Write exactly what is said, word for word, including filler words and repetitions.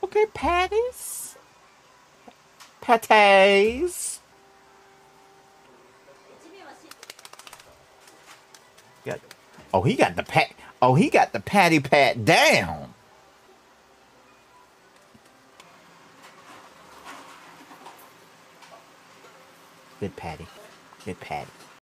Okay, patties. Pates. Got, oh, he got the pat. Oh, he got the patty pat down. Good patty. Good patty.